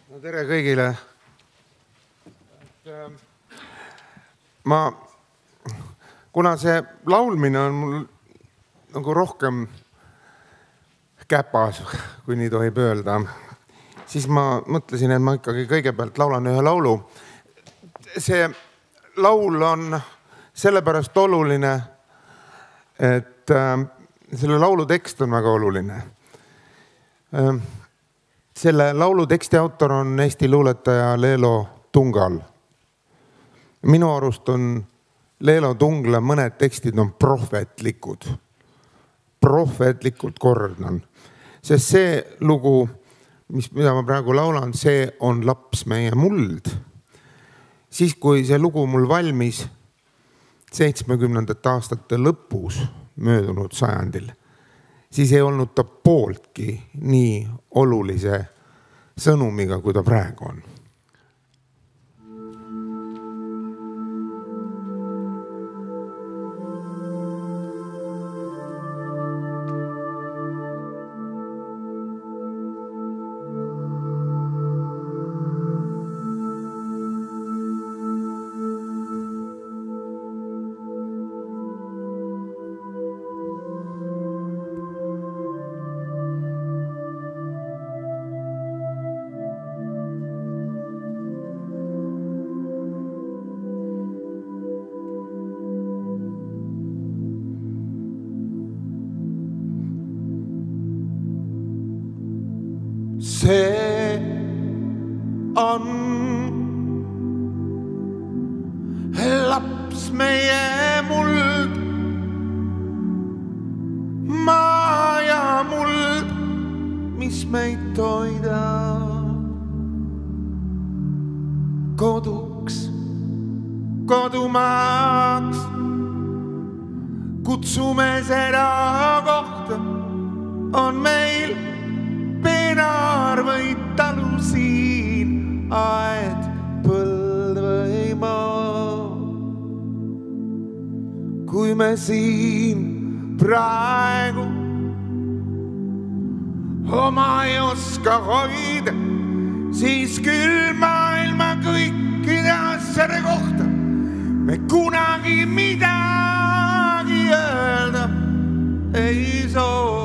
No tere kõigile. Kuna see laulmine on mul nagu rohkem käpas, kui nii tohib öelda, siis ma mõtlesin, et ma ikkagi kõigepealt laulan ühe laulu. See laul on sellepärast oluline, et selle laulu tekst on väga oluline. Selle laulu teksti autor on Eesti luuletaja Leelo Tungal. Minu arust on Leelo Tungla mõned tekstid on prohvetlikud. Prohvetlikult kordan. Sest see lugu, mida ma praegu laulan, see on Laps meie muld. Siis kui see lugu mul valmis 70. aastate lõpus möödunud sajandil, siis ei olnud ta pooltki nii olulise sõnumiga, kui ta praegu on. See on laps meie muld, maa ja muld, mis meid toidab. Koduks, kodumaaks, kutsume seda kohta, on meil peenar või talu siin, aed, põld või maa. Kui me siin praegu oma ei oska hoida, siis küll maailma kõikide asjade kohta me kunagi midagi öelda ei soo.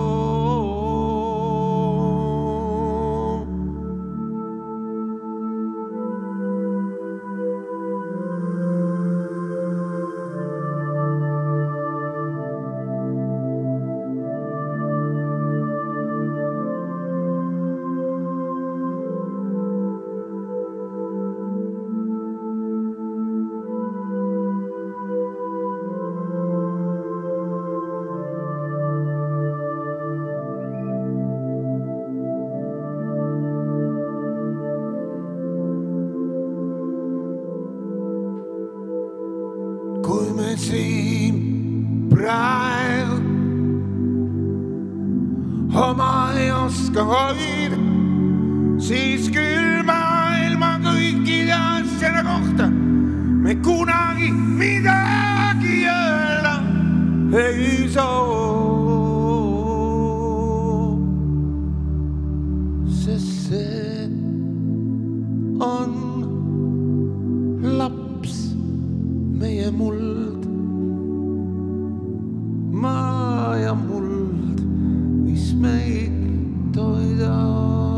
Siin praegu oma ei oska hoida, siis küll maailma kõikide asjade kohta me kunagi midagi öelda ei soo. Sest see on laps meie muld, maa ja muld, mis meid toidab.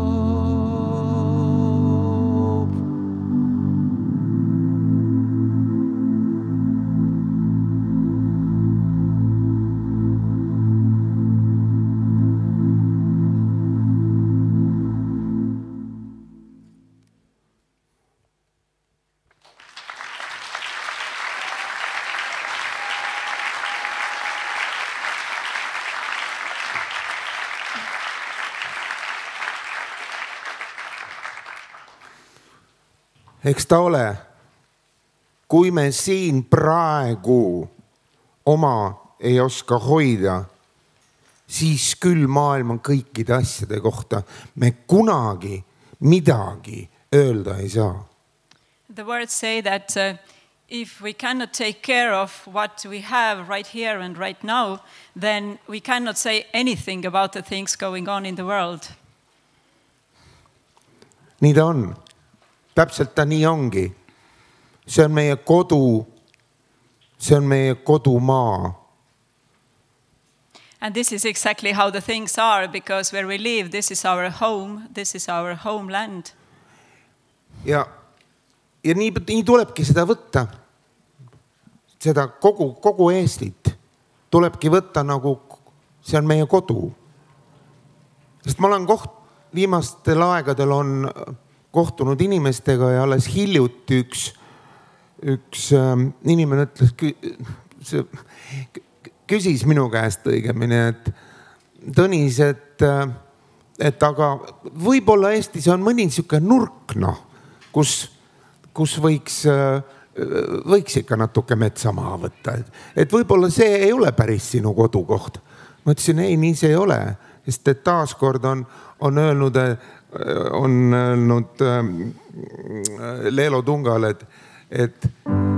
Eks ta ole, kui me siin praegu oma ei oska hoida, siis küll maailma kõikide asjade kohta me kunagi midagi öelda ei saa. The words say that if we cannot take care of what we have right here and right now, then we cannot say anything about the things going on in the world. Nii ta on. Täpselt ta nii ongi. See on meie kodu. See on meie kodumaa. And this is exactly how the things are, because where we live, this is our home, this is our homeland. Ja nii tulebki seda võtta. Seda kogu Eestit tulebki võtta nagu see on meie kodu. Sest ma olen viimastel aegadel on kohtunud inimestega ja alles hiljuti üks inimene ütles, küsis minu käest õigemini, et Tõnis, et aga võib-olla Eestis on mõni niisugune nurk, kus võiks ikka natuke metsa maha võtta. Et võib-olla see ei ole päris sinu kodukoht. Ma ütlesin, ei, nii see ei ole. Sest et taaskord on öelnud Leelo Tungal, et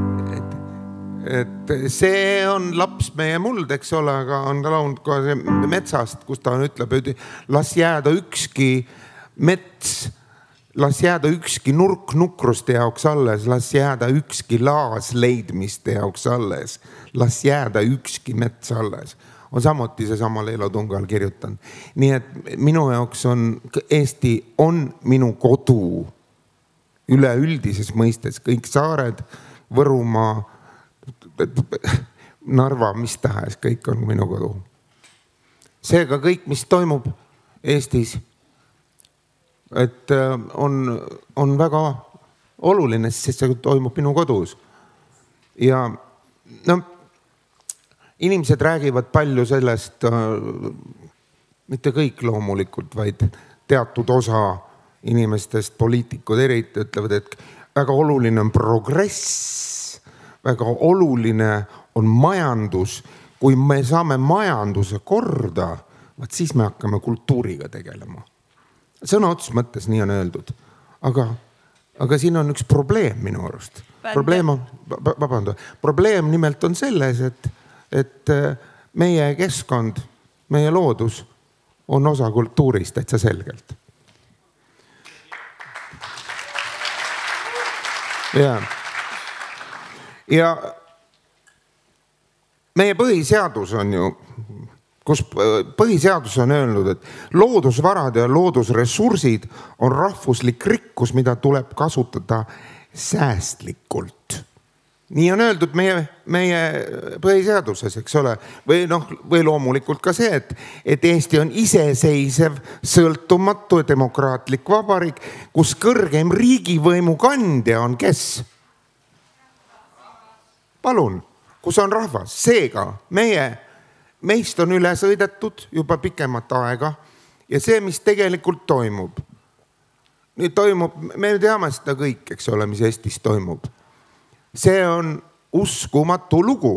see on laps meie muld, eks ole, aga on launud ka metsast, kus ta ütleb, et las jääda ükski mets, las jääda ükski nurk nukruste jaoks alles, las jääda ükski laas leidmiste jaoks alles, las jääda ükski mets alles. On samuti see sama Leelo Tungal kirjutanud. Nii et minu jaoks Eesti on minu kodu üleüldises mõistes. Kõik saared, Võrumaa, Narva, mis tahes, kõik on minu kodu. Seega kõik, mis toimub Eestis, et on väga oluline, sest see toimub minu kodus. Ja inimesed räägivad palju sellest, mitte kõik loomulikult, vaid teatud osa inimestest, poliitikud eriti ütlevad, et väga oluline on progress, väga oluline on majandus. Kui me saame majanduse korda, siis me hakkame kultuuriga tegelema. Sõna otsus mõttes nii on öeldud. Aga siin on üks probleem minu arust. Probleem nimelt on selles, et meie keskkond, meie loodus on osa kultuurist täitsa selgelt. Ja meie põhiseadus on ju, kus põhiseadus on öelnud, et loodusvarad ja loodusressursid on rahvuslik rikkus, mida tuleb kasutada säästlikult. Nii on öeldud meie põhiseaduses, eks ole, või loomulikult ka see, et Eesti on iseseisev, sõltumatu ja demokraatlik vabariik, kus kõrgem riigivõimu kandja on kes? Palun, kus on rahvas? Seega meist on üle sõidetud juba pikemat aega ja see, mis tegelikult toimub, me teame seda kõik, eks ole, mis Eestis toimub. See on uskumatu lugu.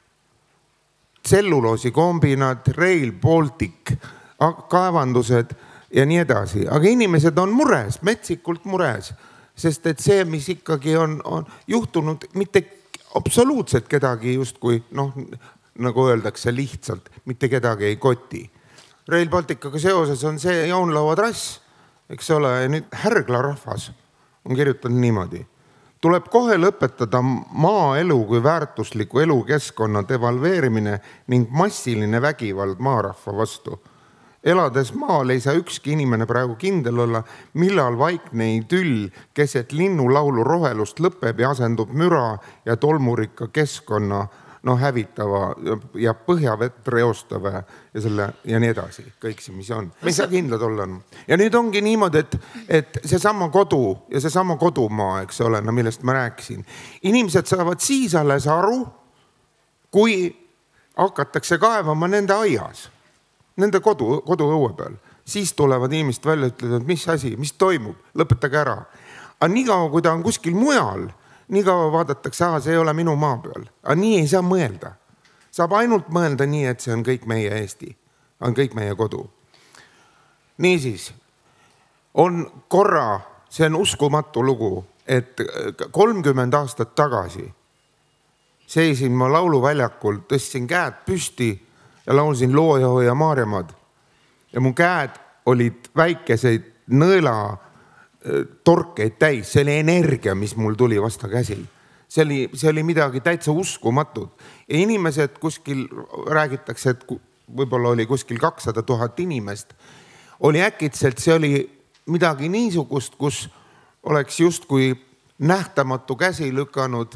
Tselluloosikombinaat, Rail Baltic, kaevandused ja nii edasi. Aga inimesed on mures, metsikult mures, sest et see, mis ikkagi on juhtunud, mitte absoluutselt kedagi justkui, nagu öeldakse lihtsalt, mitte kedagi ei koti. Rail Balticaga seoses on see Jaunlaua trass, eks ole, ja nüüd Härgla rahvas on kirjutanud niimoodi. Tuleb kohe lõpetada maaelu kui väärtusliku elukeskkonna devalveerimine ning massiline vägivald maarahva vastu. Elades maal ei saa ükski inimene praegu kindel olla, millal vaikne idüll keset linnulaulu rohelust lõpeb ja asendub müra ja tolmurikka keskkonna hävitava ja põhjavett reostava ja nii edasi. Kõik see, mis on. Me ei saa kindlad olla. Ja nüüd ongi niimoodi, et see sama kodu ja see sama kodumaa, eks ole, millest ma rääkisin. Inimesed saavad siis alles aru, kui hakatakse kaevama nende aias, nende kodu õue peal. Siis tulevad inimesed välja ja ütlevad, mis asi, mis toimub, lõpetage ära. Aga niikaua, kui ta on kuskil mujal, niikaua vaadatakse, see ei ole minu maa peal. Aga nii ei saa mõelda. Saab ainult mõelda nii, et see on kõik meie Eesti. On kõik meie kodu. Niisiis, on korra, see on uskumatu lugu, et 30 aastat tagasi seisin ma lauluväljakul, tõstsin käed püsti ja laulsin Loojaho ja Maarjamaad. Ja mu käed olid väikeseid nõela torkeid täis, see oli energia, mis mul tuli vasta käsi. See oli midagi täitsa uskumatut. Ja inimesed kuskil, räägitakse, et võib-olla oli kuskil 200 000 inimest, oli äkitselt, see oli midagi niisugust, kus oleks justkui nähtamatu käsi lükanud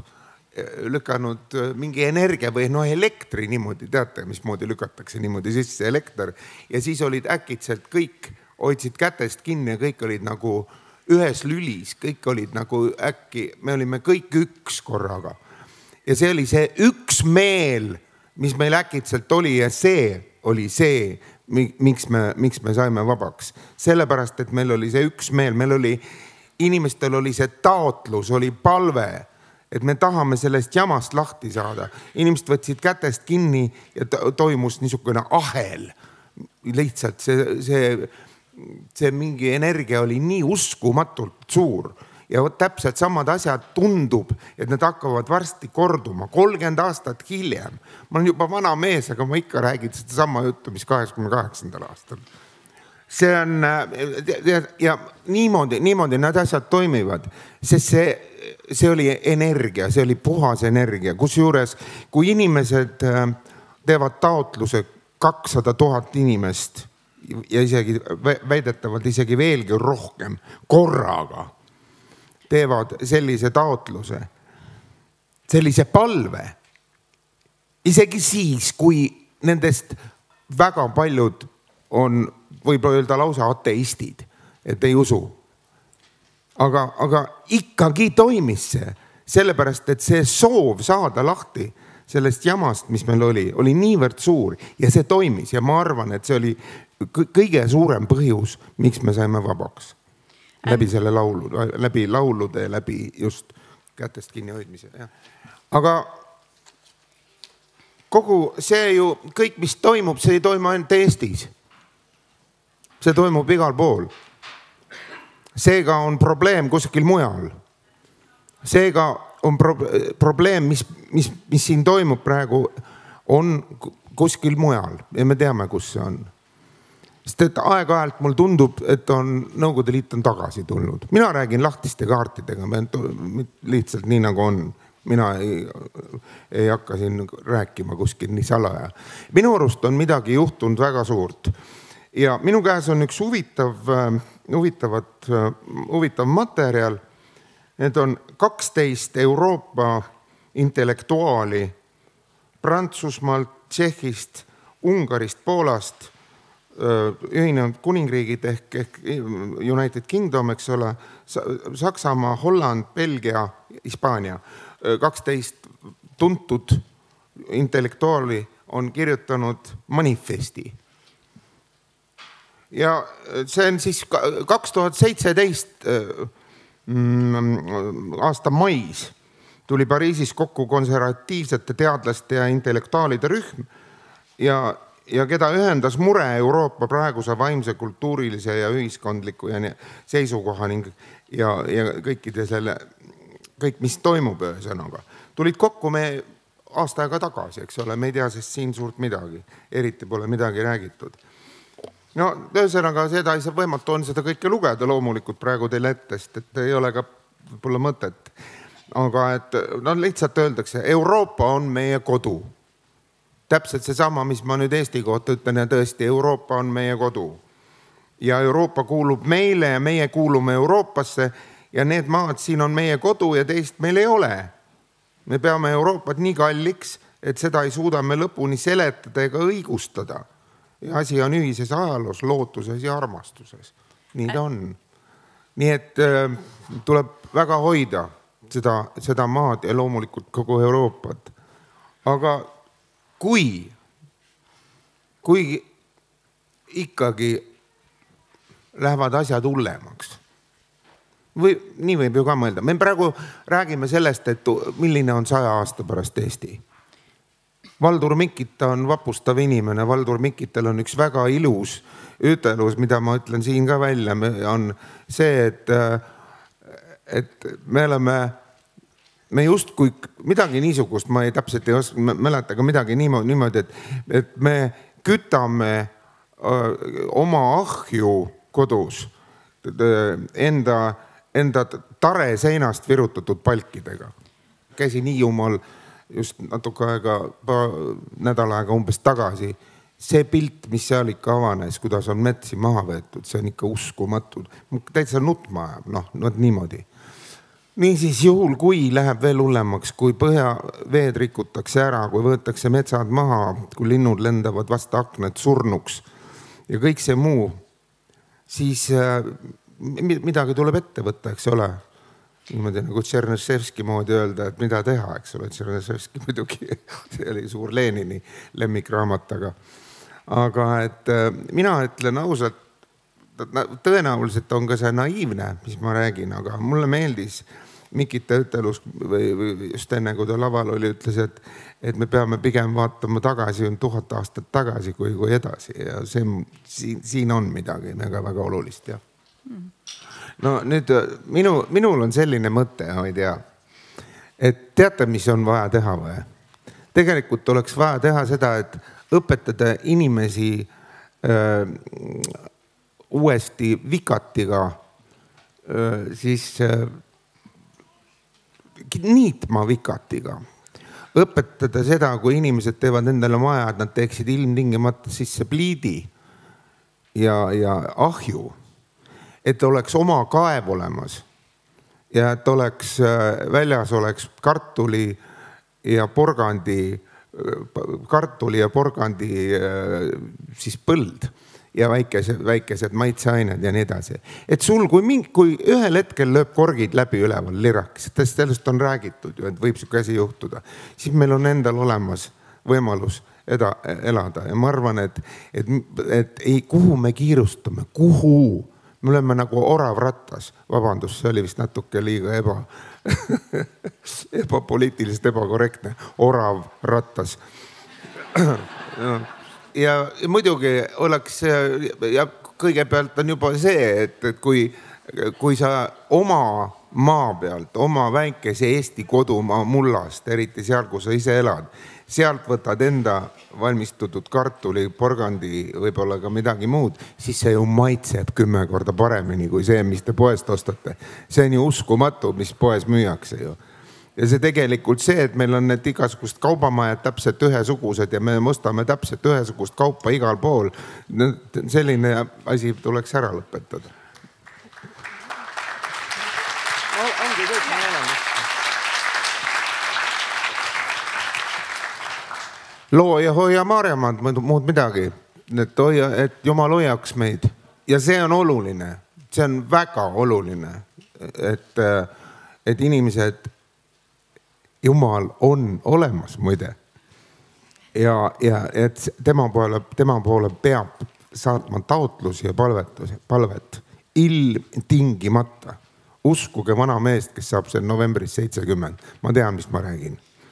mingi energia või elektri niimoodi, teate, mismoodi lükatakse niimoodi sisse elekter. Ja siis olid äkitselt kõik, hoidsid kätest kinni ja kõik olid nagu ühes lülis, kõik olid nagu äkki, me olime kõik üks korraga. Ja see oli see üks meel, mis meil äkitselt oli ja see oli see, miks me saime vabaks. Sellepärast, et meil oli see üks meel, inimestel oli see taotlus, oli palve, et me tahame sellest jamast lahti saada. Inimesed võtsid kätest kinni ja toimus niisugune ahel. Lihtsalt see mingi energia oli nii uskumatult suur. Ja täpselt samad asjad tundub, et need hakkavad varsti korduma 30 aastat hiljem. Ma olen juba vana mees, aga ma ikka räägin seda sama juttu, mis 88. aastal. See on, ja niimoodi need asjad toimivad, sest see oli energia, see oli puhas energia, kusjuures kui inimesed teevad taotluse 200 000 inimest ja isegi väidetavalt isegi veelgi rohkem korraga teevad sellise taotluse, sellise palve, isegi siis, kui nendest väga paljud on, võib öelda lausa ateistid, et ei usu. Aga ikkagi toimis see, sellepärast, et see soov saada lahti sellest jamast, mis meil oli niivõrd suur ja see toimis ja ma arvan, et see oli kõige suurem põhjus, miks me saime vabaks. Läbi selle läbi laulude, läbi just kätest kinni hoidmise. Ja. Aga kogu see ju, kõik mis toimub, see ei toimu ainult Eestis. See toimub igal pool. Seega on probleem kuskil mujal. Seega on probleem, mis siin toimub praegu, on kuskil mujal ja me teame, kus see on. Sest et aeg-ajalt mul tundub, et Nõukogude Liit on tagasi tulnud. Mina räägin lahtiste kaartidega, lihtsalt nii nagu on. Mina ei hakka siin rääkima kuskil nii salaja. Minu arust on midagi juhtunud väga suurt. Ja minu käes on üks huvitav materjal. Need on 12 Euroopa intellektuaali Prantsusmaalt, Tšehhist, Ungarist, Poolast, Ühinenud Kuningriigid ehk United Kingdom, eks ole, Saksamaa, Holland, Belgia, Hispaania. 12 tuntud intellektuaali on kirjutanud manifesti. Ja see on siis 2017 aasta mais tuli Pariisis kokku konservatiivsete teadlaste ja intellektuaalide rühm ja keda ühendas mure Euroopa praeguse vaimse, kultuurilise ja ühiskondliku seisukoha ning ja kõikide selle, kõik mis toimub ühesõnaga. Tulid kokku me aasta aega tagasi, eks ole, me ei tea sest siin suurt midagi, eriti pole midagi räägitud. No ühesõnaga seda ei saa võimatu on seda kõike lugeda loomulikult praegu teile ettest, et ei ole ka võib-olla mõtet. Aga et lihtsalt öeldakse, Euroopa on meie kodu. Täpselt see sama, mis ma nüüd Eesti kohta ütlen ja tõesti, Euroopa on meie kodu. Ja Euroopa kuulub meile ja meie kuulume Euroopasse ja need maad siin on meie kodu ja teist meil ei ole. Me peame Euroopat nii kalliks, et seda ei suuda me lõpuni seletada ega õigustada. Ja asi on ühises ajaloos, lootuses ja armastuses. Nii ta on. Nii et tuleb väga hoida seda maad ja loomulikult kogu Euroopat. Aga kui ikkagi lähevad asjad hullemaks, või nii võib ju ka mõelda. Me praegu räägime sellest, et milline on 100 aasta pärast Eesti. Valdur Mikita on vapustav inimene. Valdur Mikitel on üks väga ilus ütelus, mida ma ütlen siin ka välja, on see, et me just kui midagi niisugust, ma ei täpselt ei mäleta ka midagi niimoodi, et me kütame oma ahju kodus enda tare seinast virutatud palkidega. Käisin Hiiumaal just natuke aega, nädal aega umbes tagasi. See pilt, mis seal ikka avanes, kuidas on metsi maha võetud, see on ikka uskumatud. Täitsa nutma ajab, niimoodi. Niisiis juhul, kui läheb veel hullemaks, kui põhjaveed rikutakse ära, kui võetakse metsad maha, kui linnud lendavad vastu aknad surnuks ja kõik see muu, siis midagi tuleb ette võtta, eks ole. Niimoodi nagu Tšerneševski moodi öelda, et mida teha, eks ole. Tšerneševski muidugi, see oli suur Lenini lemmikraamat, aga et mina ütlen ausalt, tõenäoliselt on ka see naiivne, mis ma räägin, aga mulle meeldis Mikita ütelus või just enne, kui ta laval oli, ütles, et me peame pigem vaatama tagasi 1000 aastat tagasi kui edasi ja siin on midagi väga olulist. Ja. No nüüd minul on selline mõte, ma ei tea, et teate, mis on vaja teha või? Tegelikult oleks vaja teha seda, et õpetada inimesi uuesti vikatiga siis niitma vikatiga. Õpetada seda, kui inimesed teevad endale maja, et nad teeksid ilmtingimata sisse pliidi ja ahju. Et oleks oma kaev olemas ja et oleks väljas oleks kartuli ja porgandi siis põld ja väikesed maitseained ja nii edasi. Et sul, kui ühel hetkel lööb korgid läbi üleval lirakis, sellest on räägitud ju, et võib su käsi juhtuda, siis meil on endal olemas võimalus elada ja ma arvan, et kuhu me kiirustame, kuhu? Me oleme nagu orav rattas, vabandust, see oli vist natuke liiga ebapoliitiliselt ebakorrektne, orav rattas. Ja muidugi oleks, ja kõigepealt on juba see, et kui sa oma maa pealt, oma väikese Eesti kodumaa mullast, eriti seal, kus sa ise elad, sealt võtad enda valmistutud kartuli, porgandi, võib-olla ka midagi muud, siis see ju maitseb 10 korda paremini kui see, mis te poest ostate. See on ju uskumatu, mis poes müüakse ju. Ja see tegelikult see, et meil on need igasugust kaubamajad täpselt ühesugused ja me ostame täpselt ühesugust kaupa igal pool, selline asi tuleks ära lõpetada. Ongi kõik nii olemas. Loo ja hoia Maarjamaad, muud midagi, et Jumal hoiaks meid. Ja see on oluline, see on väga oluline, et inimesed, Jumal on olemas muide. Ja et tema poole peab saatma taotlus ja palvet ilmtingimata. Uskuge vana meest, kes saab see novembris 70. Ma tean, mis ma räägin.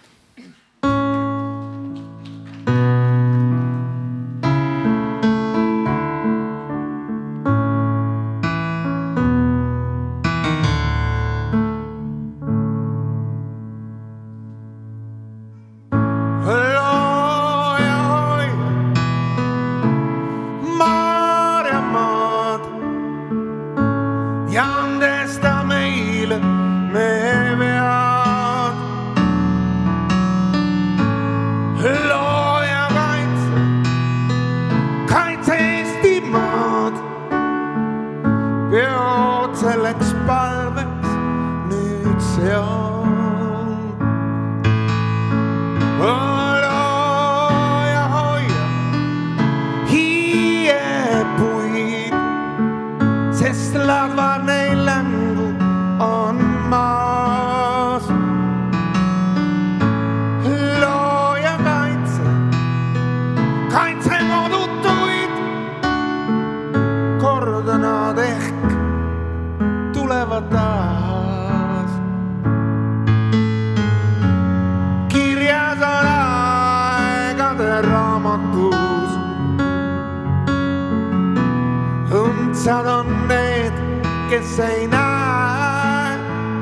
Õndsad on need, kes ei näe,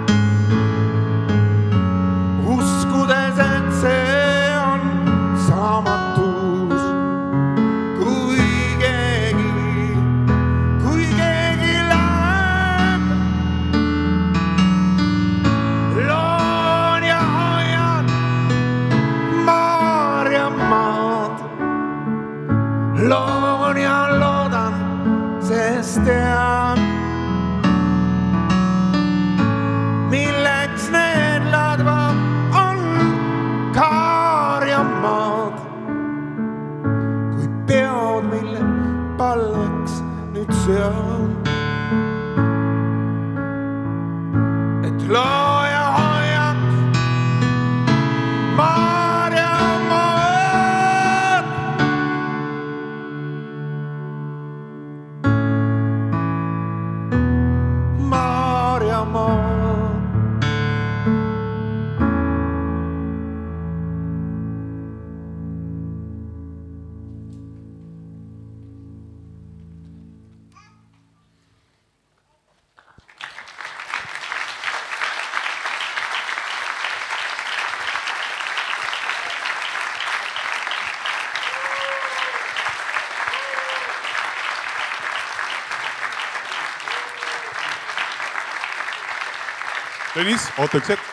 uskudes, et see on saamatus. Kui keegi läheb Tõnis, oota üks hetk.